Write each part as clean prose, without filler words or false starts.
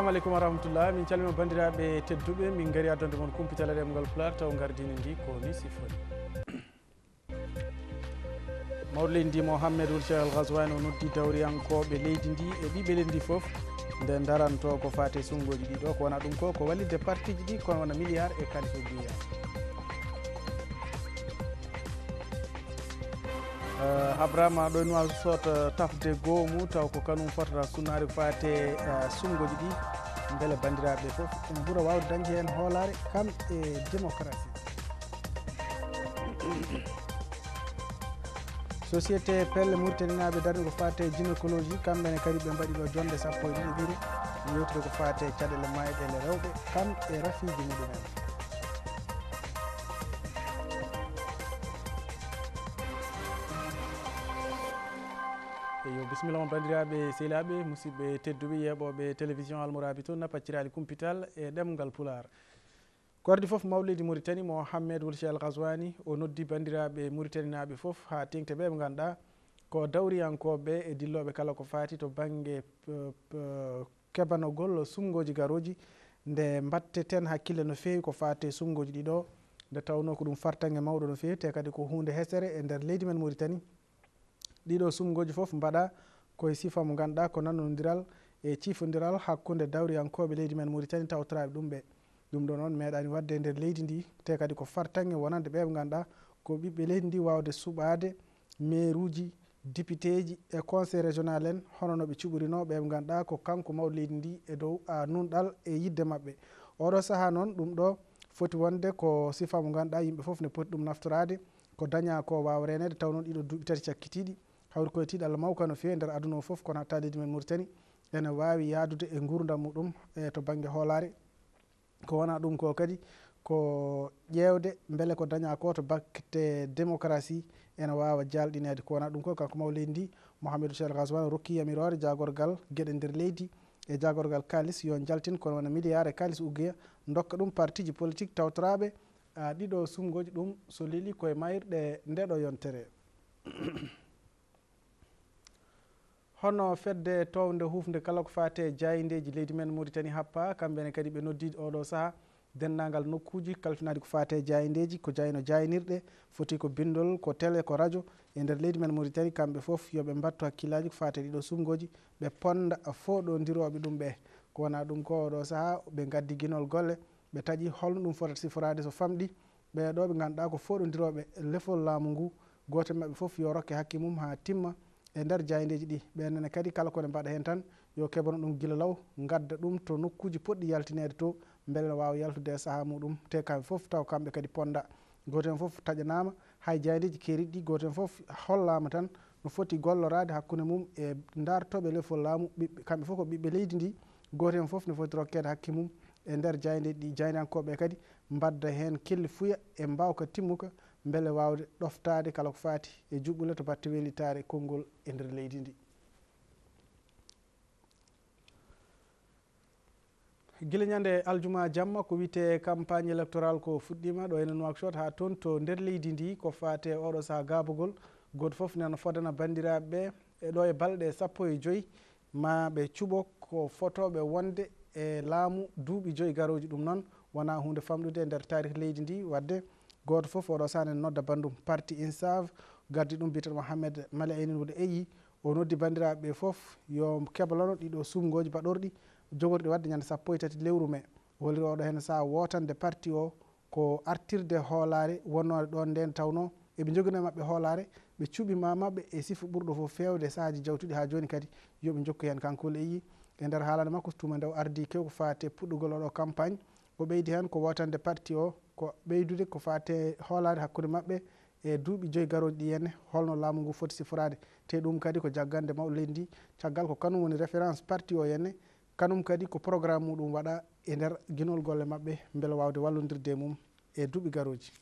alaikum warahmatullah. Min calmina bandiraɓe tedduɓe, min gari addande mon Kumpital remgal Pulaar taw gardini ndi ko ni sifori. Mawɗo leydi ndi Mouhamadou Al-Ghazouani o noddi dawriyankoɓe leydi ndi e ɓiɓɓe leydi ndi fof nde daranto ko fate sungoji ɗiɗo ko wona ɗum ko wallide partiji ɗi kono wona milliard e kalife guiya. Habrama ɗo noa sota tafde goomu taw ko kanum fotata sunnare ko fate sungoji ɗi beele bandiraɓe fof ɗum ɓuura wawde dañde hen hoolare kam e démocratie. Société pelle mauritanianaɓe darni ko fate gynécologie kamɓene kadi ɓe mbaɗi ɗo jonde 12 ɗiɗi yewtude ko fate caɗele mayɗele rewɓe kam e rafiji muɗumen. Eyo bisimilla on bandiraɓe sehilaɓe musidɓe tedduɓe yeɓoɓe télévision Al-Mourabitoun napaccirali Kumpital e ɗemgal Pulaar. Kordi fof mawlidi Mauritanie Mouhamadou Al-Ghazouani o noddi bandiraɓe Mauritanianaɓe fof ha tengte ɓe ɓe ganduɗa ko dawriyankoɓe e dilloɓe kala ko fati to banggue kebanogol sumgoji garoji nde batteten hakkille no fewi ko fate sumgoji ɗiɗo nde tawno ko ɗum fartange mawɗo no fewi te kadi ko hunde hesere e nder leydi men Mauritanie. Ɗiɗo sumgoji fof mbaɗa koye sifa mo ganduɗa ko nanodiral e cifodiral hakkude dawriyankoɓe leydi men Mauritanie tawtoraɓe ɗum ɓe. Ɗum ɗo noon meeɗani wadde nder leydi ndi te kadi ko fartange wonande ɓe ɓe ganduɗa ko ɓiɓɓe leydi ndi wawde suɓade maire uji député ji e conseil régional en hono no ɓe cuɓorino ɓe ɓe ganduɗa ko kanko mawɗo leydi ndi e dow nunɗal e yidde mabɓe. Oɗo saaha noon ɗum ɗo foti wonde ko sifa mo ganduɗa yimɓe foof ne poti ɗum naftorade ko daña ko wawa renede taw noon ɗiɗo duuɓi tati cakkitiɗi hawri koye tiiɗalla mawka no fewi nder aduna o foof kono hatta leydi men Mauritanie ene wawi yadude e gurdam muɗum e to banggue hoolare ko wona ɗum ko kadi ko ƴewde beele ko daña ko to batte démocratie ene wawa jalɗinede ko wona ɗum ko kanko maw leydi ndi Mouhamadou Al-Ghazouani rokki yamirore jagorgal gueɗe nder leydi e jagorgal kalis yo jaltin kono wona milliard e kalis uguya dokka ɗum partiji politique tawtoraɓe ɗiɗo sumgoji ɗum so leeli koye mayirɗe ndeɗo yontere. Hono fedde towde hufde kala ko fate jayindeji leydi men Mauritanie happa kamɓene kadi ɓe noddi oɗo saaha dendagal nokkuji kalfinade ko fate jayindeji ko jayino jayinirɗe foti ko bindol ko télé ko radio e nder leydi men Mauritanie kamɓe foof yoɓe mbattu hakkillaji ko fate ɗiɗo sumgoji ɓe ponda foɗodiroɓe ɗum ɓe ko wona ɗum ko oɗo saaha ɓe gaddi guinol golle ɓe taaƴi holno ɗum fotata siforade so famɗi ɓeɗo ɓe ganduɗa ko foɗodiroɓe lefol laamu ngu goto mabɓe foof yo rokke hakke mum ha timma e nder jayindeji ɗi ɓenene kadi kala kone mbaɗa hen tan yo keɓano ɗum guila law gadda ɗum to nokkuji poɗɗi yaltinede to beele ne wawa yaltude e saaha muɗum te kamɓe foof taw kamɓe kadi ponda goto hen foof taƴanama hay jayindeji keeriɗi ɗi goto hen foof hollama tan no foti gollorade hakkude mum e dartoɓe lefol laamu kamɓe foof ko ɓiɓɓe leydi ndi goto hen foof ne foti rokkede hakke mum e nder jayindeji ɗi jayinankoɓe kadi mbadda hen kelli fuuya e mbawka timmuka beele wawde ɗoftade kala ko fati e juɓɓule to batte welitare konngol e nder leydi ndi. Guila ñande aljuma jamma ko wiyete campagne électoral ko fuɗɗima ɗo ene Nouakchott ha toon to nder leydi ndi ko fate oɗo saaha gabugol goto foof nana fodana bandiraɓeɓe e ɗo e balɗe 15 ma ɓe cuɓo ko fotoɓe wonde e laamu duuɓi 5 garoji ɗum noon wona hunde famɗude e nder tarih leydi ndi wadde goto foof oɗo sahne nodda bandum parti insave gaddi ɗum biteɗo Mohamed Mali Aynine Woude Eyi o noddi bandiraɓeɓe foof yo keblano ɗiɗo sumgoji baɗorɗi jogorɗi wadde ñande 13 lewru mai holli oɗo hen saaha wotande parti o ko artirde hoolare wonnode ɗon nden tawno eɓe joguino mabɓe hoolare ɓe cuɓima mabɓe e sifa ɓurɗo fof fewde saahaji jawtuɗi ha joni kadi yoɓe jokku hen kanko Woude Eyi e nder haalande makko tuma nde o ardi kew ko fate puɗɗugol oɗo campagne o ɓeydi hen ko wotande parti o ko ɓeydude ko fate hoolare hakkude mabɓe e duuɓi 5 garoji ɗi henne holno laamu ngu foti siforade te ɗum kadi ko jaggande mawɗo leydi ndi caggal ko kanum woni référence parti o henne kanum kadi ko programme muɗum waɗa e nder guinol golle mabɓe beele wawde wallodirde mum e duuɓi garoji.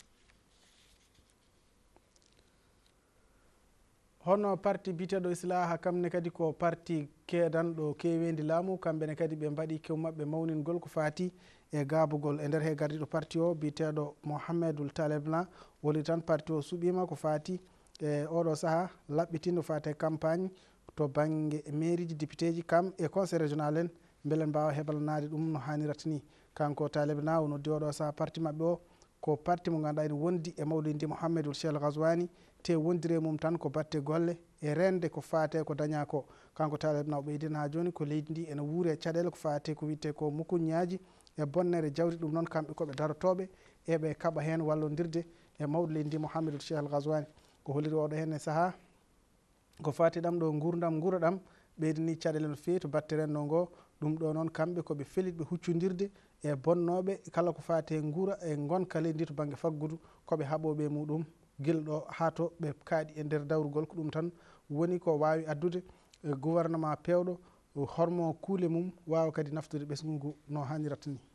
Hono parti biteɗo Islaha kamne kadi ko parti keedanɗo kewendi laamu kamɓene kadi ɓe mbaɗi kew mabɓe mawningol ko fati e gabugol e nder he gardiɗo parti o biteɗo Mouhamadou Talebna woni tan parti o suɓima ko fati e oɗo saaha laɓɓitino fate campagne to banggue mairie ji député ji kam e conseil régional en beele mbawa heɓalnade ɗum no hannirata ni. kanko Talib Naw noddi oɗo saha parti mabɓe o ko parti mo ganduɗa ene wondi e mawlidi Mouhammadou Cheikh Ghazouani te wondire mum tan ko batte golle e rende ko fate ko daña ko. kanko Talib Naw ɓeydina ha joni ko leydi ndi ene wuuri e caɗele ko fate ko witte ko mukuñaji e bonnere jawdi. ɗum noon kamɓe koɓe darotoɓe eɓe kaɓa hen wallodirde e mawɗo leydi ndi Mouhammadou Cheikh Ghazouani. ko holliri oɗo hen e saaha ko fati ɗam ɗo gurdam guuroɗam ɓeydini caɗele no fewi to batte renno ngo. ɗum ɗo noon kamɓe koɓe felitɓe huccodirde e bonnoɓe kala ko fate guura e gonka leydi ndi to banggue faggudu koɓe haɓoɓe muɗum guila ɗo ha to ɓe kaaɗi e nder dawrugol. ko ɗum tan woni ko wawi addude gouvernement pewɗo hormo kuule mum wawa kadi naftude ɓesgugu no hannirata ni.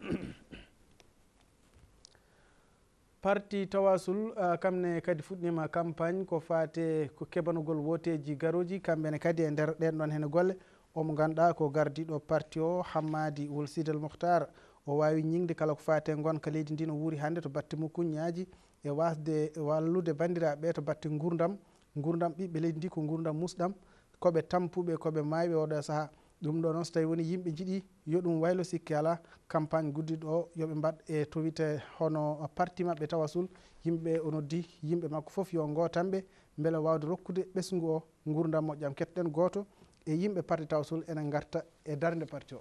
parti tawasul kamne kadi fuɗɗima campagne ko fate ko kebanugol woteji garoji kamɓene kadi e nder ɗen ɗon hene golle. omo ganduɗa ko gardiɗo parti o Hammadi Wol Sidel Mokhtar o wawi ñingde kala ko fate gonka leydi ndi no wuuri hannde to batte mukuñaji e wasde wallude bandiraɓe to batte gurdam ɓiɓɓe leydi ndi ko gurdam musɗam koɓe tampuɓe koɓe mayɓe oɗo saaha. ɗum ɗo noon so tawi woni yimɓe jiiɗi yo ɗum waylo sikki ala campagne guddiɗo o yoɓe mbaɗ e to wiyete hono parti mabɓe tawasul. yimɓe o noddi yimɓe makko foof yo gotanɓe beele wawde rokkude ɓesgu o gurdam moƴƴam. kettoɗen goto e yimɓe parti tawasul enen garta e darde parti o.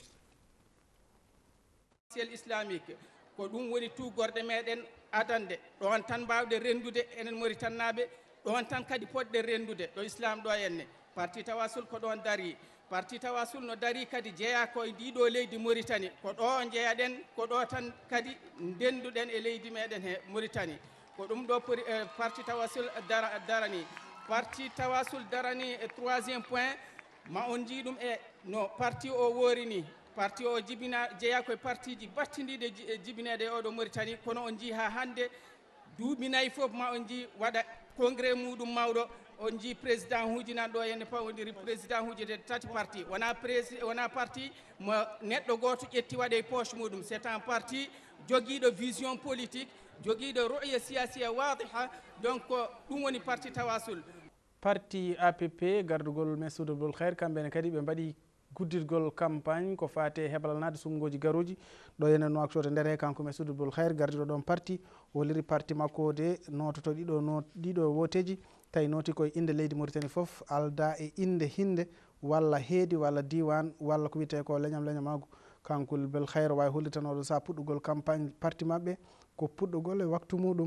officielle islamique ko ɗum woni tugorde meɗen adande ɗon tan mbawde rendude enen Mauritannaɓe ɗon tan kadi poɗɗe rendude ɗo islam ɗo henne. parti tawasul ko ɗon dari. parti tawasul no dari kadi jeeya koye ndiɗo leydi Mauritanie ko ɗo jeeyaɗen ko ɗo tan kadi ndenduɗen e leydi meɗen he Mauritanie ko ɗum ɗo parti tawasul darani. parti tawasul darani e 3e point ma on jiiɗum e no parti o woori ni. parti o jibina jeeya koye parti ji battidiɗe jibinede e oɗo Mauritanie kono on jii ha hande duuɓi nayyi foof ma on jii waɗa congrès muɗum mawɗo. on jii président huji nan ɗo henne pawodiri président huji de tati parti wona parti mo neɗɗo goto ƴetti waɗe e poche muɗum. c'est un parti joguiɗo vision politique joguiɗo ru'ya siyasiya wadiha. donc ɗum woni parti tawasul. parti APP gardugol Messoudou Abdoul Khair kamɓene kadi ɓe mbaɗi guddirgol campagne ko fate heɓalanade sumgoji garoji ɗo ene Nouakchott nder he. kanko Messoudou Abdoul Khair gardiɗo ɗon parti o liri parti makko de nototo ɗiɗo woteji tawi noti koye inde leydi Mauritanie foof alda e inde hinde walla heedi walla diwan walla ko wiyete ko leñamagu. kanko Abdoul Khair wawi hollitanoɗo sa puɗɗugol campagne parti mabɓe ko puɗɗugol e waktu muɗum.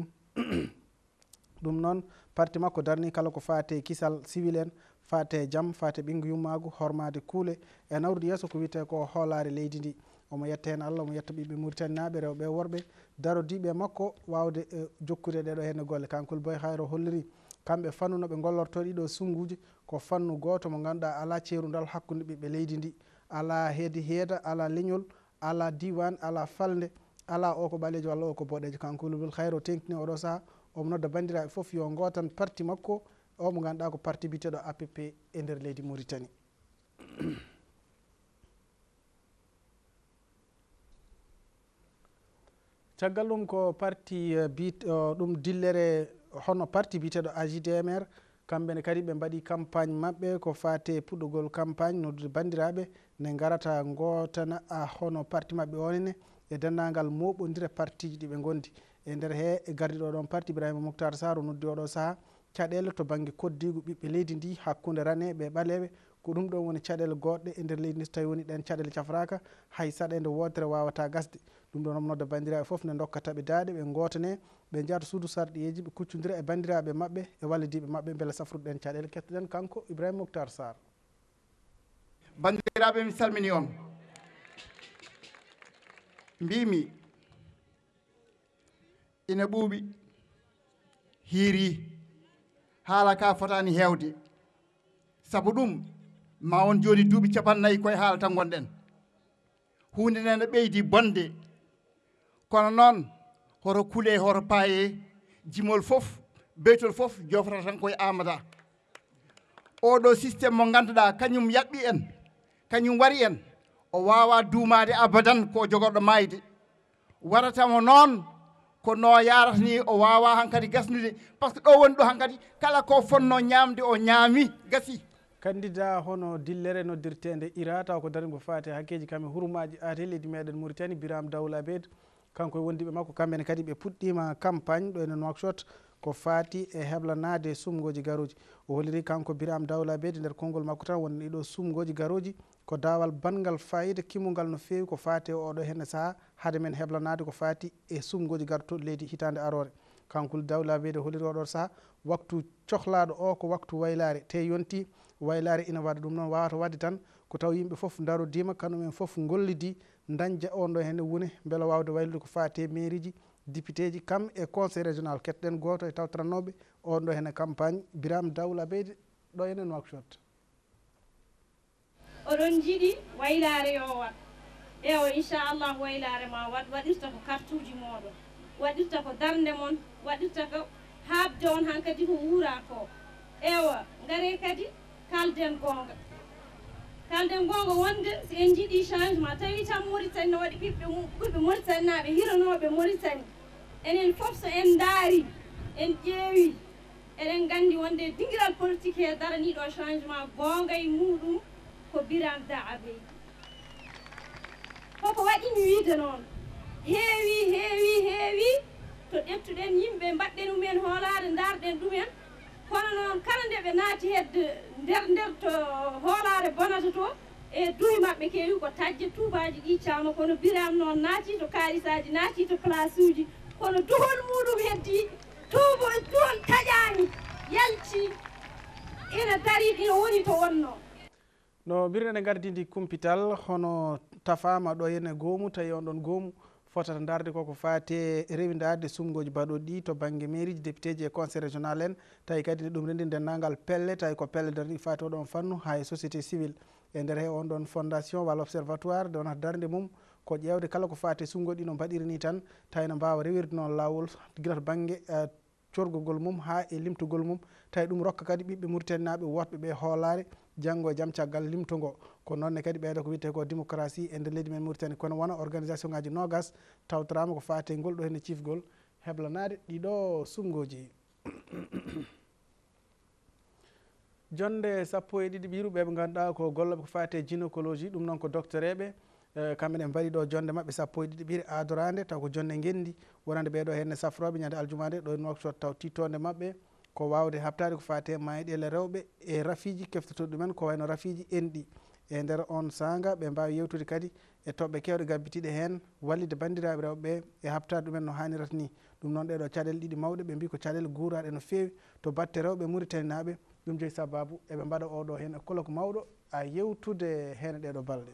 ɗum noon parti makko darni kala ko fate kisal civil en fate jaam fate ɓingu yummagu hormade kuule e nawrude yesso ko wiyete ko hoolare leydi ndi. omo yetta hen Allah omo yetta ɓiɓɓe Mauritanie naɓe rewɓe worɓe darodiɓe makko wawde jokkude ɗeɗo henne golle. kanko Boy Khayro holliri kamɓe fannu noɓe gollorto ɗiɗo sumguji ko fannu goto mo ganduɗa ala ceerudal hakkude ɓiɓɓe leydi ndi ala heedi heeda ala leñol ala diwan ala falde ala o ko ɓalejo walla o ko boɗejo. kanko Boy Khayro tengtini oɗo saaha omo nodda bandiraɓe foof yo gotan parti makko o mo ganduɗa ko parti biteɗo APP e nder leydi Mauritanie. caggal ɗum ko parti ɗum dillere hono parti biteɗo AJDMR kamɓene kadi ɓe mbaɗi campagne mabɓe ko fate puɗɗugol campagne noddude bandiraɓe ne garata gotana hono parti mabɓe onene e dendagal moɓodira parti ji ɗiɓe gondi e nder he e gardiɗo ɗon parti Ibrahima Moukhtar Sarr noddi oɗo saaha caɗele to banggue koddigu ɓiɓɓe leydi ndi hakkude raneɓe e ɓaleɓe ko ɗum ɗon woni caɗele goɗɗe e nder leydi ndi so tawi woni ɗen caɗele cafraka hay saɗede wodtere wawata gasde. ɗum ɗon omo nodda bandiraɓe foof ne dokkataɓe daade ɓe gotane ɓe jaata suudu sarɗiyeji ɓe kuccodira e bandiraɓe mabɓe e wallidiɓe mabɓe beele safruɗen caɗele. kettoɗen kanko Ibrahima Moukhtar Sarr. bandiraɓe mi salmini on mbimi ina ɓuuɓi hiiri haala ka fotani hewde sabu ɗum ma on joni duuɓi 40 koye haala tan gonɗen hunde nde ne ɓeydi bonde kono noon hoto kuule hoto paaye jimol fof beytol fof jofrata tan koye amada oɗo systéme mo ganduɗa kañum yaɓɓi en kañum wari en o wawa duumade abadan ko jogorɗo mayde waratamo noon ko no yarata ni o wawa hankadi gasnude par ce que ɗo woni ɗo hankadi kala ko fonno ñamde o ñaami gasi. candidat hono dillere noddirtede ira taw ko darngo faate hakkeji kamɓe hurmaji ate leydi meɗen Mauritanie Biram Dawla Abed kanko e wondiɓe makko kamɓene kadi ɓe puɗɗima campagne ɗo ene Nouakchott ko faati e heblanade sumgoji garoji o holliri kanko Biram Dawla Abed nder konngol makko tan won ɗiɗo sumgoji garoji ko dawal bangal fayida kimmugal no fewi ko faati oɗo henne saaha haade men heblanade ko faati e sumgoji gartoɗo leydi hitande arore kanko Dawla Abed holliri oɗo saaha waktu cohlaɗo o ko waktu waylare te yonti waylare ina waɗa ɗum noon wawata wadde tan ko taw yimɓe foof darodima kañumen foof gollidi dañja on ɗo henne wone beela wawde waylude ko faate mairie ji député ji kam e conseil régional ketɗen goto e tawtorannoɓe on ɗo henne campagne Biram Dawla Abed ɗo henne Nouakchott. oɗon jiiɗi waylare yo wat ewo inchallah waylare ma wat waɗirta ko kartuji moɗon waɗirta ko darde mon waɗirta ko habde on han kadi ko wuura ko ewa gare kadi kalden gonga wonde so en jiiɗi changement tawi tan Mauritanie no waɗi ɓiɓɓe Mauritanie naɓe hiranoɓe Mauritanie enen foof so en daari en ƴeewi eɗen gandi wonde dingiral politique he daraniɗo changement gonga e muɗum ko Biram Dawla Abed koko waɗimi wiide noon heewi to ƴettuɗen yimɓe mbaɗɗen ɗumen hoolare darɗen ɗumen kono noon kala nde ɓe naati hedde nder to hoolare bonata to e duuy maɓɓe keewi ko tajje tuubaji ɗi cawno kono Biram noon naati to kaalisaji naati to place uji kono duhol muɗum heddi tuubo duhol taƴani yalti ina dari ina woni to wonno no birne gardidi Kumpital hono tafama ɗo henne goomu tawi on ɗon goomu fotata darde koko faate rewidade sumgoji baɗoɗi ɗi to banggue mairie ji député ji e conseil régional en tawi kadi ne ɗum rendi dendagal pelle tawi ko pelle darde ɗi faati oɗon fannu ha e société civile e nder he on ɗon fondation walla observatoire de wonata darde mum ko ƴewde kala ko faate sumgoji ɗi no mbaɗiri ni tan tawi no mbawa rewirde noon lawol guila to banggue corgogol mum ha e limtogol mum tawi ɗum rokka kadi ɓiɓɓe Mauritanie naɓe wotɓe ɓe hoolare janggo e jaam caggal limtogo ko nonne kadi ɓeyɗo ko wiyete ko démocratie e nder leydi men Mauritanie kono wona organisation ngaji nogas tawtorama ko faate ngol ɗo henne cifgol heblanade ɗiɗo sumgoji jonde 12 ɓiruɓe ɓe ganduɗa ko golloɓe ko faate gynécologie ɗum noon ko docteur eɓe kamɓe ne mbaɗi ɗo jonde mabɓe 12 ɓiiri adorande taw ko jonde gendi wonande ɓeɗo henne safroɓe ñande aljumade ɗo e Nouakchott taw tittode mabɓe ko wawde habtade ko faate mayɗele rewɓe e rafiji keftotoɗi ɗumen ko wayno rafiji enɗi e nder on sanga ɓe mbawi yewtude kadi e toɓɓe kewɗe gabbitiɗe hen wallide bandiraɓe rewɓe e habtade ɗumen no hannirata ni ɗum noon ɗeɗo caɗele ɗiɗi mawɗe ɓe mbi ko caɗele guuraɗe no fewi to batte rewɓe Mauritanie naɓe ɗum joyi sababu eɓe mbaɗa oɗo hen colloque mawɗo a yewtude hen ɗeɗo balɗe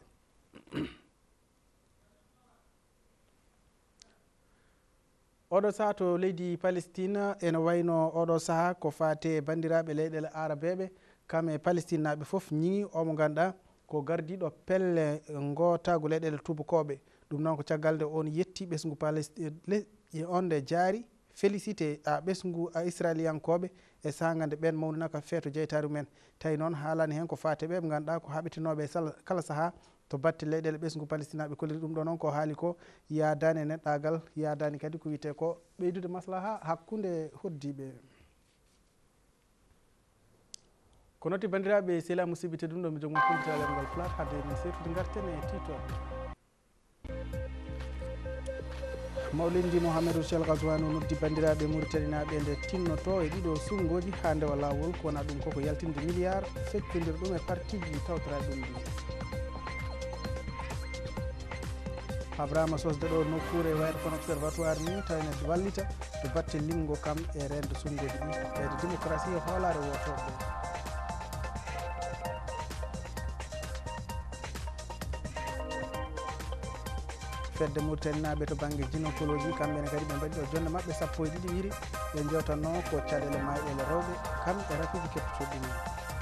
oɗo saaha to leydi Palestine ene wayno oɗo saaha ko faate bandiraɓe leyɗele arabeɓe kam e Palestine naɓe foof ñiŋi omo ganduɗa ko gardiɗo pelle gotago leyɗele tubakoɓe ɗum noon ko caggal nde on yetti ɓesgu Palestine on nde jaari félicité a ɓesgu israéliyankoɓe e sagande ɓen mawnunaka feeto jeytari mumen tawi noon haalani hen ko faate ɓe ganduɗa ko haɓitinoɓe kala saaha to batte leyɗele ɓesgu Palestine naɓe kolliri ɗum ɗo noon ko haali ko yadani e neɗɗagal yadani kadi ko wiyete ko ɓeydude maslaha hakkude hoddiɓe ko noti bandiraɓe sehila musibite ɗum ɗo mi jogum Kumpital ngal plat hadde min seftude garten e titoɓe mawlidi Mouhamadou Cheikh Ghazouani noddi bandiraɓe Mauritanie naɓe nde tinnoto e ɗiɗo sumgoji ha ndewa lawol ko wona ɗum koko yaltinde milliard feccodir ɗum e parti ji tawtoraɗe ɗum ɗi Abrahama sosde ɗo nokkure e wayde kono observatoire ni tawine wallita to batte limgo kam e rende sumgoji ɗi ɓeyde démocratie e hoolare wotoɓe fedde Mauritanie naɓe to banggue gynécologie kamɓene kadi ɓe mbaɗi ɗo jonde mabɓe 12 wiri ɓe jewtanno ko caɗele mayɗele rewɓe kam e rafiji keptotoɗi ɗumen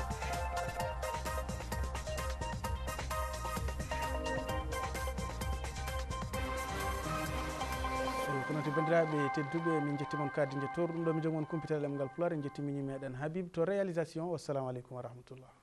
ko noti bandiraɓe tedduɓe min jettimon kaddi jettoru ɗum ɗo mi jogimon Kumpital ɗemgal Pulaar en jettimi meɗen Habib to réalisation wassalamu aleykum wa rahmatullah